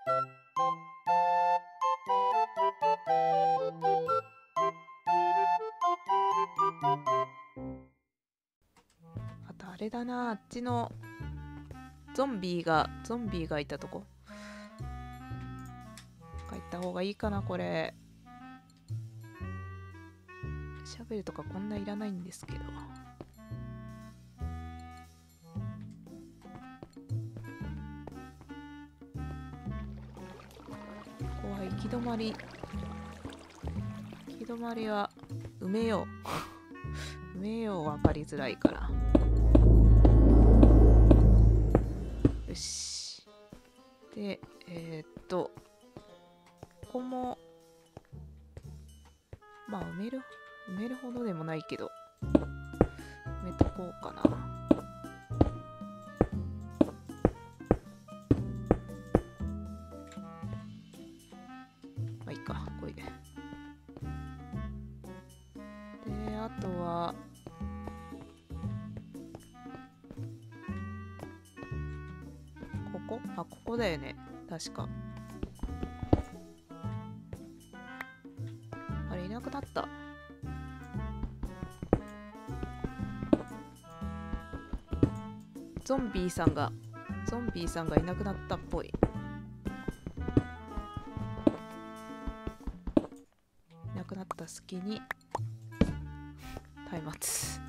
あとあれだな、あっちのゾンビがいたとこ帰った方がいいかな。これシャベルとかこんないらないんですけど。ここは行き止まりは埋めよう埋めよう。分かりづらいから。よし。でここもまあ埋めるほどでもないけど埋めとこうかな。まあいいか、これで。であとはここだよね、確か。あれ、いなくなった。ゾンビーさんがいなくなったっぽい。いなくなった隙に松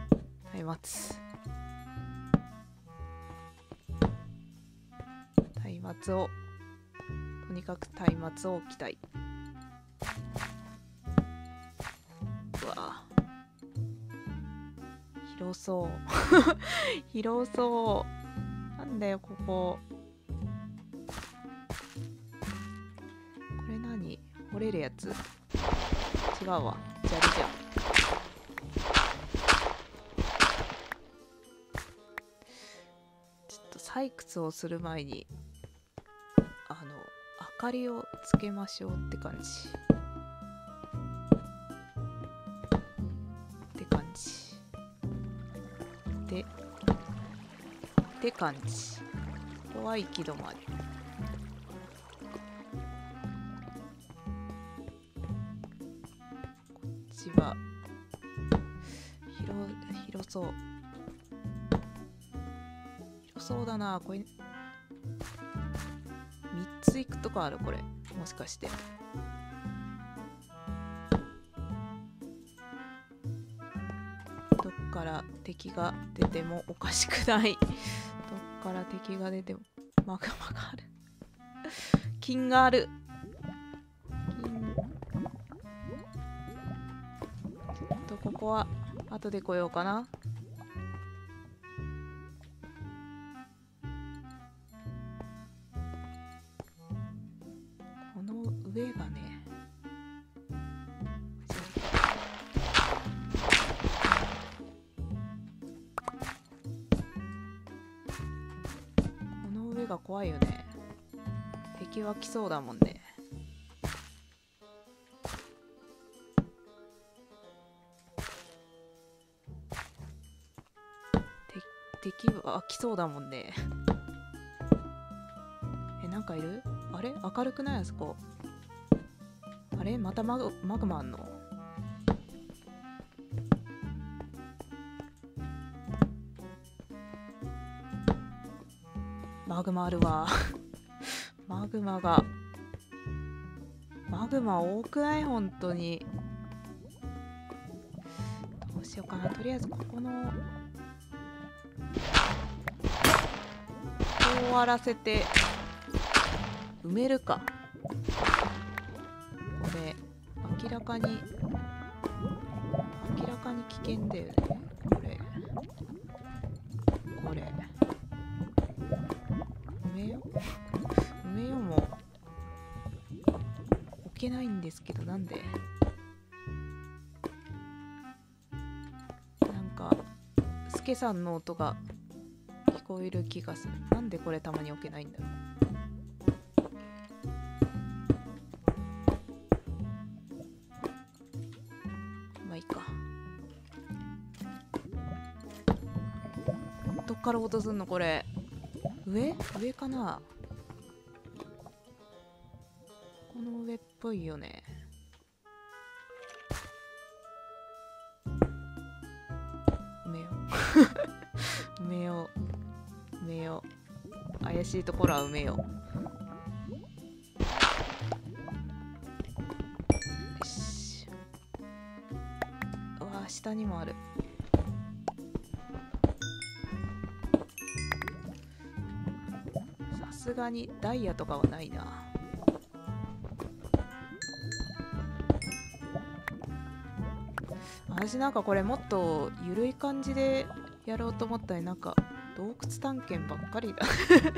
明をとにかく松明を置きたい。うわ広そう広そう。なんだよここ。これ何、掘れるやつ？違うわ、砂利じゃん。ちょっと採掘をする前に明かりをつけましょうって感じ。って感じ。ここは行き止まり。こっちは広そうだな。これ3つ行くとこある。これもしかしてどっから敵が出てもおかしくない。どっから敵が出てもマグマがある金がある。ここは後で来ようかな。この上がね、この上が怖いよね。敵は来そうだもんね。敵は来そうだもんね。なんかいる？あれ明るくない？あそこ。あれまたマグマあんの？マグマあるわマグマ多くない？本当に。どうしようかな。とりあえずここの終わらせて埋めるか。これ明らかに危険だよね。これ埋めようも置けないんですけど、なんで？なんかスケさんの音が聞こえる気がする。なんでこれたまに置けないんだろう。まあいいか。どっから落とすんのこれ？上かな。 れっぽいよね。埋めよう埋めよう埋めよう。怪しいところは埋めよう。よし。うわ、下にもある。さすがにダイヤとかはないな。私なんかこれもっとゆるい感じでやろうと思ったり、なんか洞窟探検ばっかりだ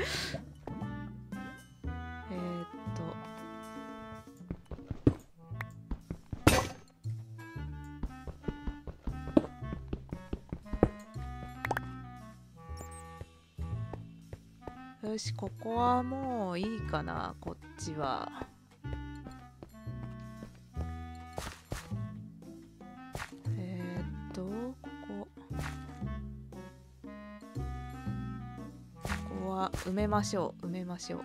よし、ここはもういいかな。こっちはここは埋めましょう。埋めましょう。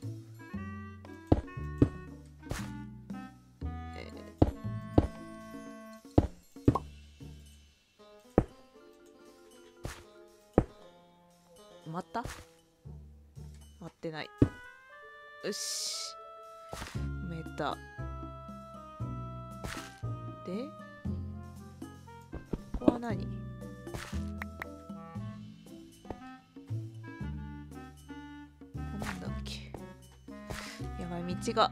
埋まった？埋まってない。よし、埋めた。で、ここは何？なんだっけ。やばい、道が。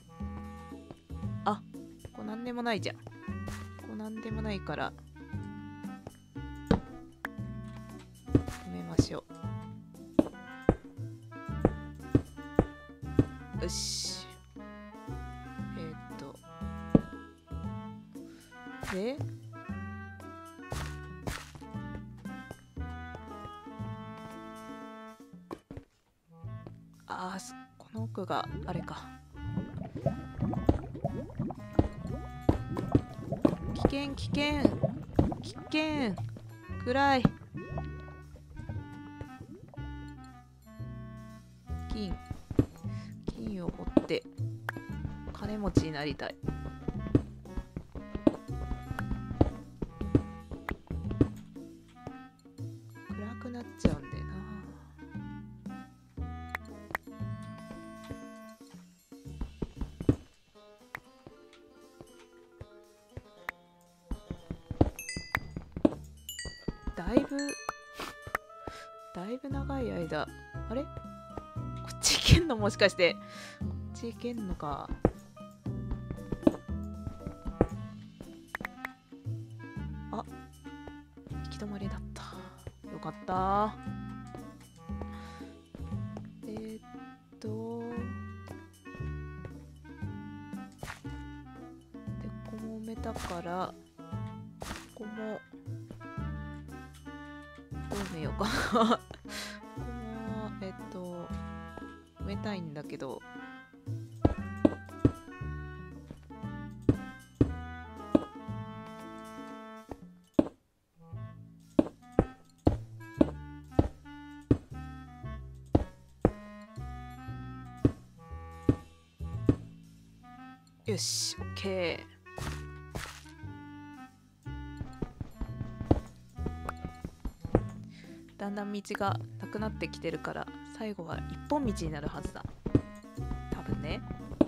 あ、ここなんでもないじゃん。ここなんでもないから埋めましょう。よし。で、この奥があれか。危険危険危険。暗い。金を掘って金持ちになりたい。暗くなっちゃうんだよな。だいぶ長い間。あれ、こっち行けんの？もしかしてこっち行けんのか。あ、行き止まりだった。よかった。で、ここも埋めたから、ここもどう埋めようかなここも埋めたいんだけど、よし、オッケー。だんだん道がなくなってきてるから、最後は一本道になるはずだ。多分ね。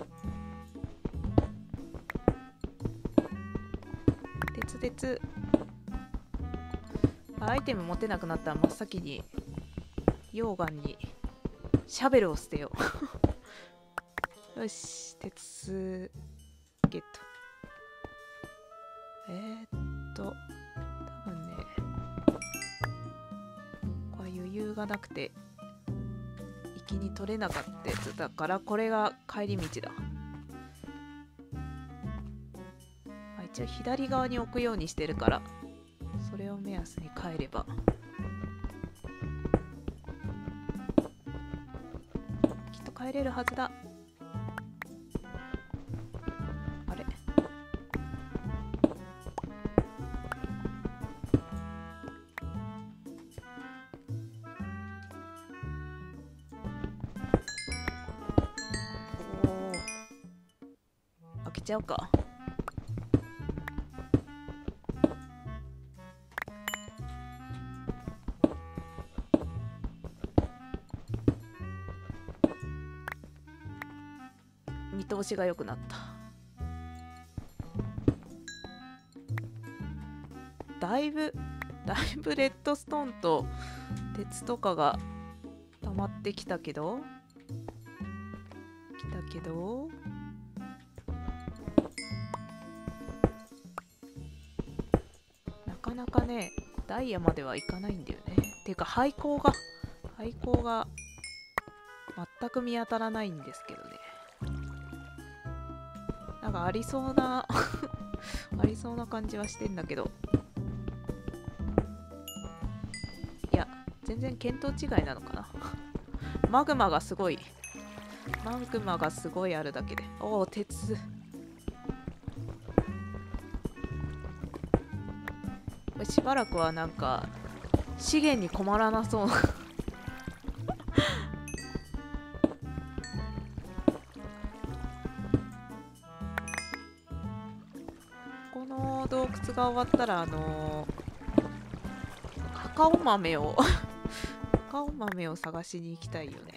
鉄。アイテム持てなくなったら真っ先に溶岩にシャベルを捨てようよし、鉄ゲット。多分ね、これ余裕がなくて行きに取れなかったやつだから、これが帰り道だ。一応左側に置くようにしてるから、それを目安に帰ればきっと帰れるはずだ。あれ、 ちゃうか。見通しが良くなった。だいぶレッドストーンと鉄とかが溜まってきたけどなかなかねダイヤまではいかないんだよね。っていうか廃校が全く見当たらないんですけどね。なんかありそうなありそうな感じはしてんだけど、いや全然見当違いなのかなマグマがすごいあるだけで。おお、鉄。これしばらくはなんか資源に困らなそうなこの洞窟が終わったらカカオ豆を探しに行きたいよね。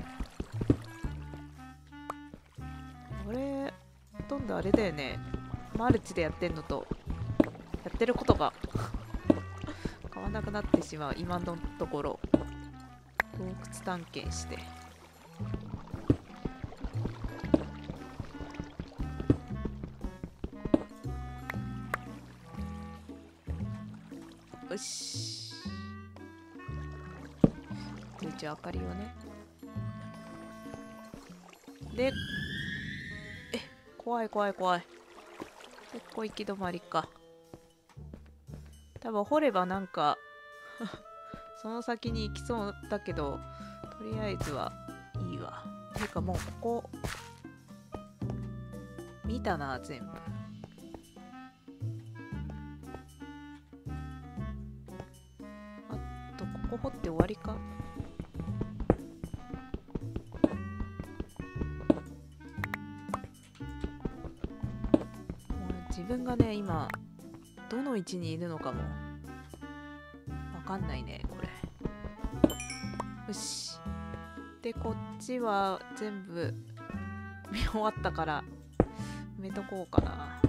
これほとんどあれだよね。マルチでやってんのとやってることが変わらなくなってしまう。今のところ洞窟探検して。よし。一応明かりをね。で、怖い。ここ行き止まりか。多分掘ればなんかその先に行きそうだけど、とりあえずはいいわ。ていうかもうここ見たな全部。あとここ掘って終わりか。自分がね今どの位置にいるのかもわかんないねこれ。よし。でこっちは全部見終わったから埋めとこうかな。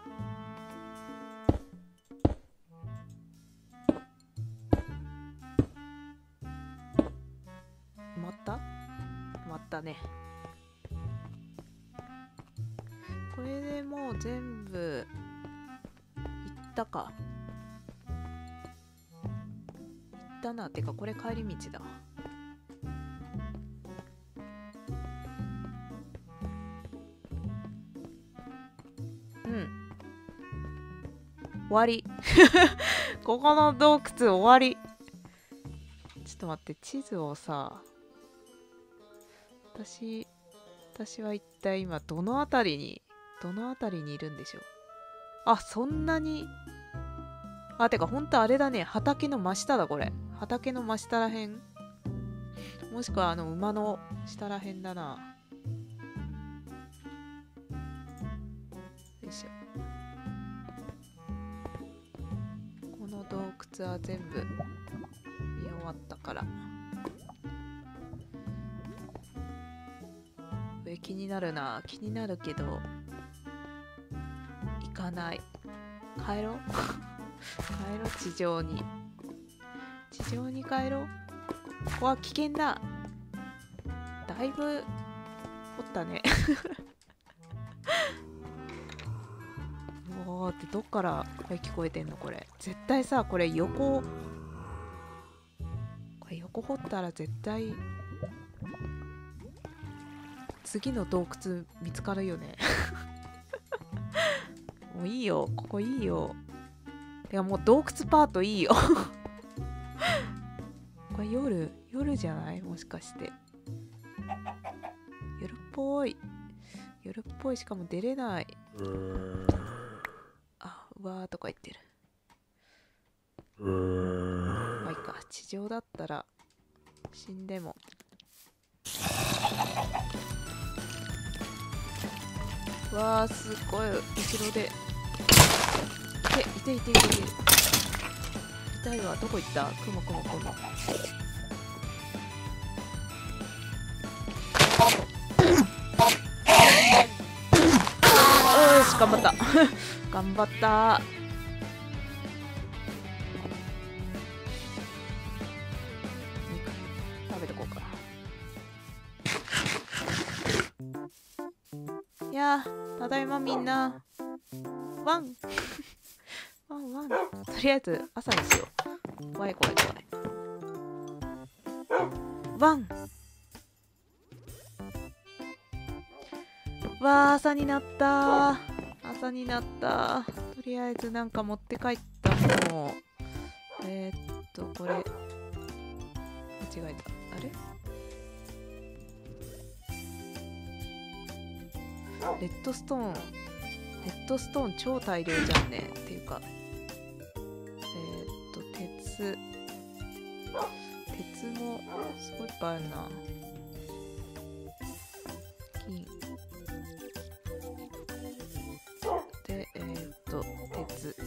埋まったね。これでもう全部いったか。いったな。てかこれ帰り道だ。終わりここの洞窟終わり。ちょっと待って、地図をさ、私は一体今どの辺りにいるんでしょう。あ、そんなに。あ、てかほんとあれだね、畑の真下だこれ。畑の真下らへん、もしくは馬の下らへんだな。よいしょ。この洞窟は全部見終わったから。上気になるな。気になるけど行かない。帰ろう地上に帰ろう。ここは危険だ。だいぶ掘ったねおーってどっから聞こえてんのこれ。絶対さこれ横掘ったら絶対次の洞窟見つかるよねもういいよ、ここいいよ。てかもう洞窟パートいいよこれ夜じゃない？もしかして夜っぽいしかも出れない。あ、うわーとか言ってる。まあいいか、地上だったら死んでも。 わあ、すごい後ろで。痛い。痛いわ。どこ行った？クモ。よし、頑張った。頑張った。食べてこうか。いやー、ただいまみんな。ワン。とりあえず朝にしよう。怖い。ワン。わー、朝になった。とりあえずなんか持って帰ったもの。これ間違えた。あれ？レッドストーン超大量じゃんね。っていうか鉄もすごいいっぱいあるな。金で鉄。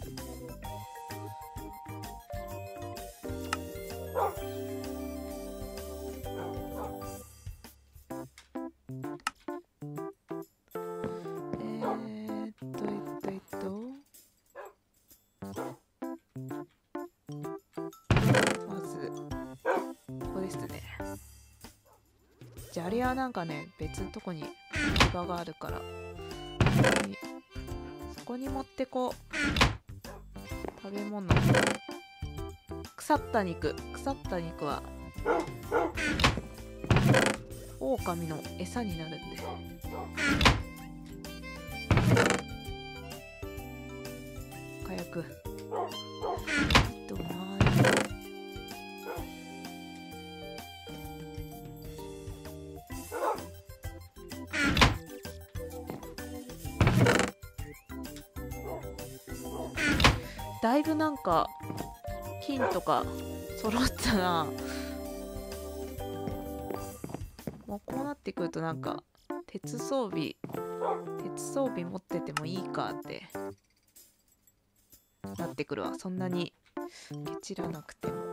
まずここですね。砂利はなんかね、別のとこに置き場があるからそこに持ってこう。食べ物。腐った肉は狼の餌になるんで。火薬。だいぶなんか金とか揃ったな。もうこうなってくるとなんか鉄装備持っててもいいかってなってくるわ。そんなにケチらなくても。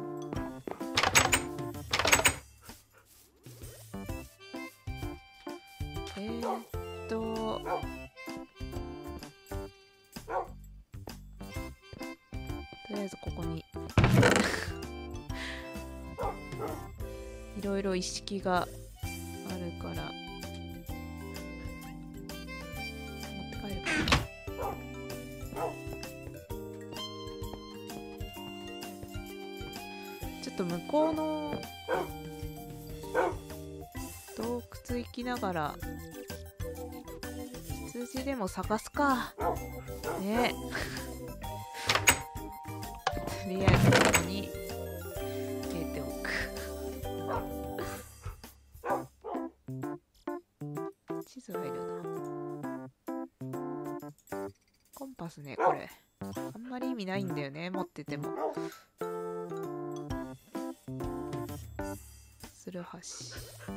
とりあえずここにいろいろ一式があるから持って帰るかな。ちょっと向こうの洞窟行きながら羊でも探すかね。とりあえずここに入れておく。地図がいるな。コンパスね、これあんまり意味ないんだよね、持ってても。ツルハシ。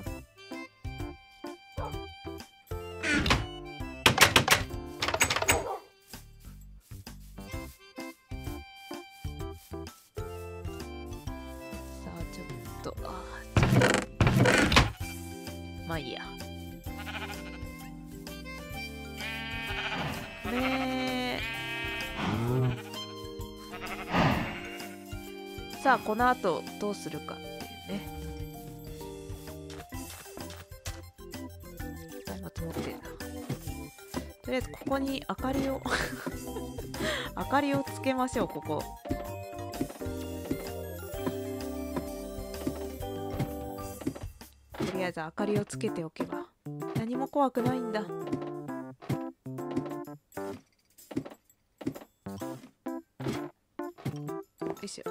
まあいいや。さあこの後どうするかっていうね。松明ってんな。とりあえずここに明かりを明かりをつけましょう。ここ。とりあえず明かりをつけておけば何も怖くないんだ。よいしょ。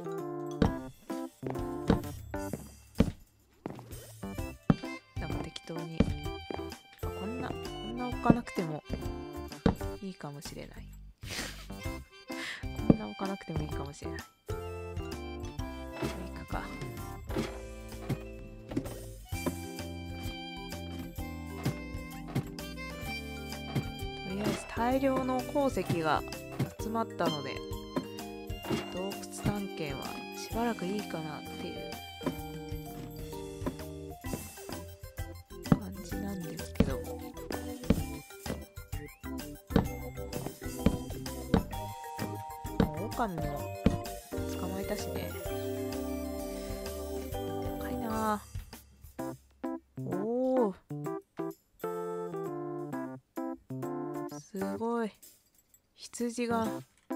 なんか適当にこんな置かなくてもいいかもしれない。こんな置かなくてもいいかもしれない。行くか。 大量の鉱石が集まったので洞窟探検はしばらくいいかなっていう感じなんですけど、狼も捕まえたしね。高いな。おお、すごい。羊が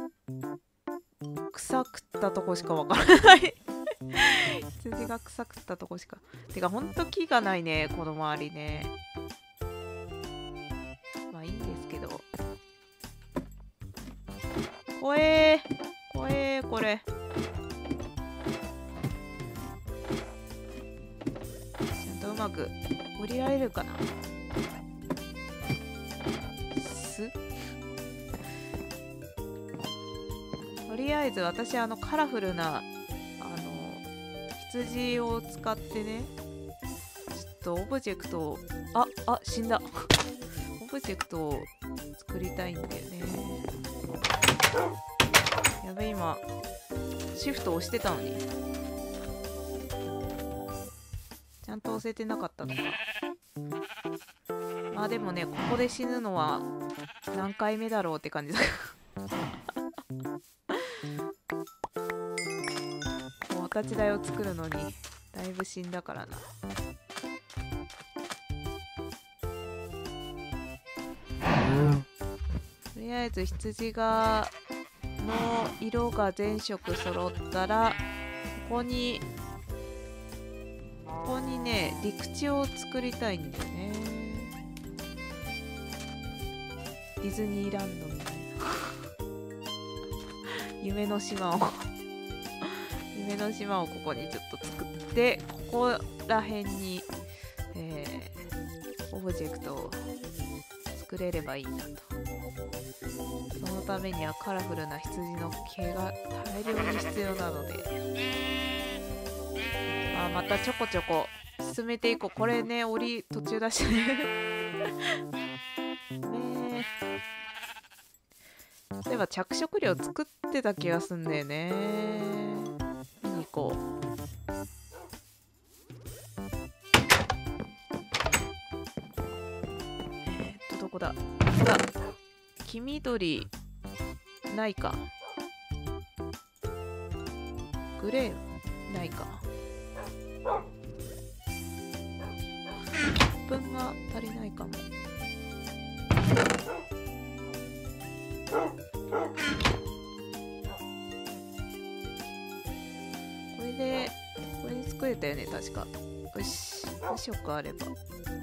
草食ったとこしかわからない羊が草食ったとこしか。てかほんと木がないね、この周りね。まあいいんですけど。怖えー、怖えー、これ。ちゃんとうまく降りられるかな。とりあえず私カラフルな羊を使ってね、ちょっとオブジェクトを死んだオブジェクトを作りたいんだよね。やべ、今シフト押してたのにちゃんと押せてなかったのか。まあでもね、ここで死ぬのは何回目だろうって感じだお立ち台を作るのにだいぶ死んだからな。とりあえず羊の色が全色揃ったらここにね、陸地を作りたいんだよね。ディズニーランドみたいな夢の島をここにちょっと作って、ここら辺に、オブジェクトを作れればいいなと。そのためにはカラフルな羊の毛が大量に必要なので、またちょこちょこ進めていこう。これね、途中だしねそういえば着色料作ってた気がすんだよね。見に行こう。どこだ。黄緑ないか。グレーないか。分が足りないかも。これで作れたよね、確か。よし、2色あれば。よ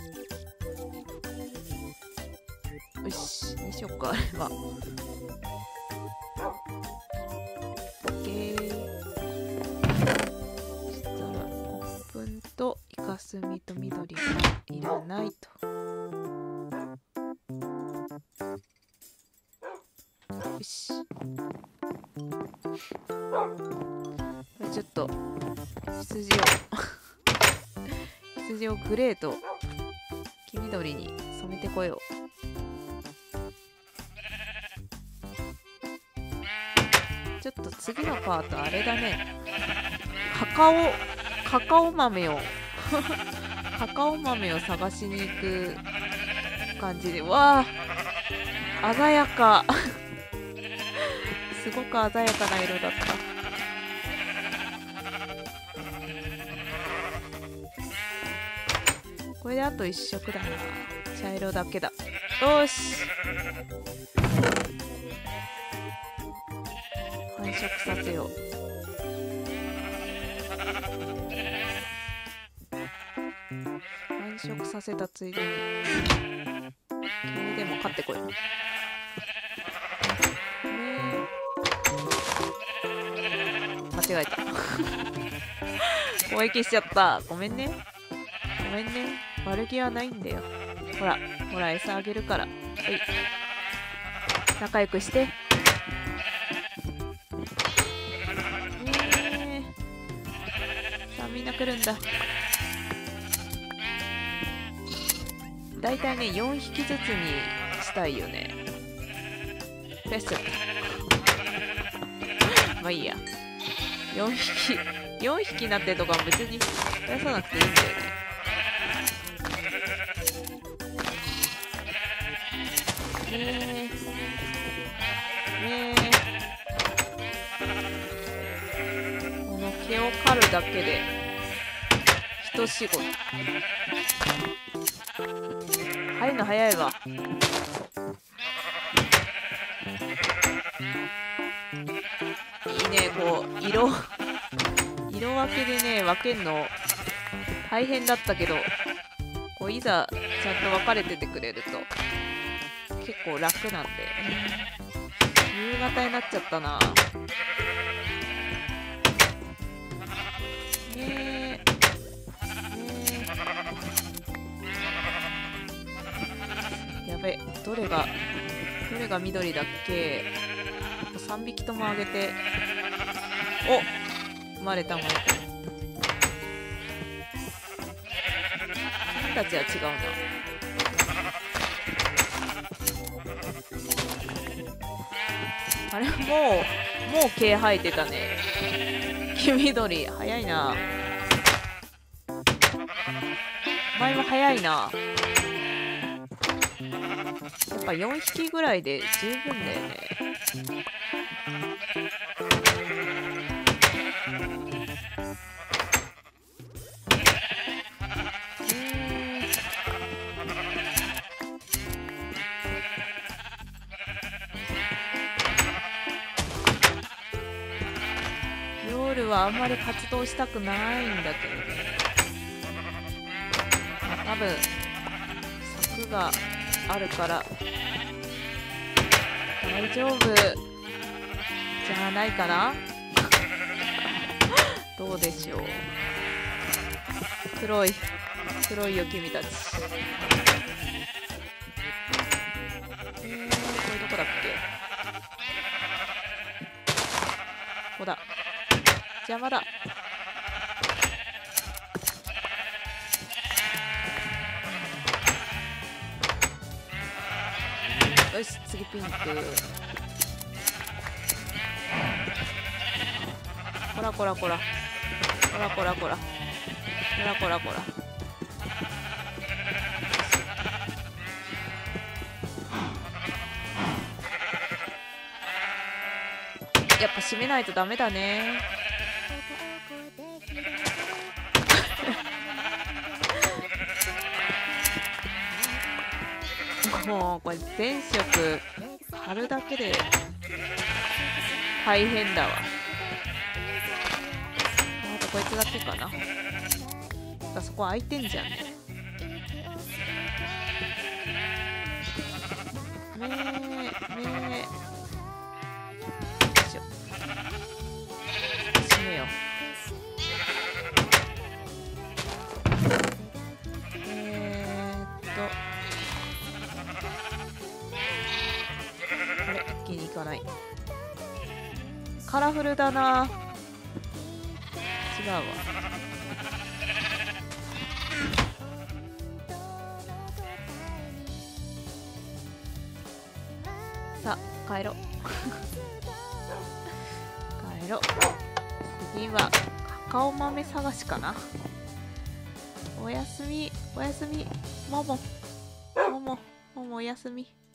し、2色あれば。OK。そしたら、黒粉とイカスミと緑がいらないと。よし。ちょっと羊をグレーと黄緑に染めてこよう。ちょっと次のパートあれだね。カカオ豆を探しに行く感じで。わあ、鮮やかすごく鮮やかな色だった。これであと1色だな。茶色だけだ。よし、繁殖させよう。繁殖させたついでに君でも買ってこよう。間違えた攻撃しちゃった。ごめんね。悪気はないんだよ。ほら餌あげるから。はい、仲良くして。さあみんな来るんだ。だいたいね4匹ずつにしたいよね。 増やしちゃった。まあいいや。4匹になってるとか別に増やさなくていいんだよね。この毛を刈るだけで一仕事。入るの早いわ。いいね、こう色分けでね、分けんの大変だったけど、こういざちゃんと分かれててくれると結構楽なんで。夕方になっちゃったな。やべ、どれが緑だっけ。3匹ともあげて。お、生まれたもの。君たちは違うな。あれ、もう毛生えてたね。黄緑早いな。前も早いな。やっぱ4匹ぐらいで十分だよね。夜はあんまり活動したくないんだけどね。多分柵があるから大丈夫じゃないかな。どうでしょう。黒いよ君たち。これどこだっけ。ここだ。邪魔だ。よし、次ピンク。こらこらこらこらこらこらこらこらこら。やっぱ閉めないとダメだね。もうこれ全色貼るだけで大変だわ。あとこいつだけかな。あそこ空いてんじゃん。よいしょ。閉めよう。あれ、一気に行かない。カラフルだな。違うわ。さあ帰ろう。帰ろう。次はカカオ豆探しかな。おやすみおやすみ。ももおやすみ。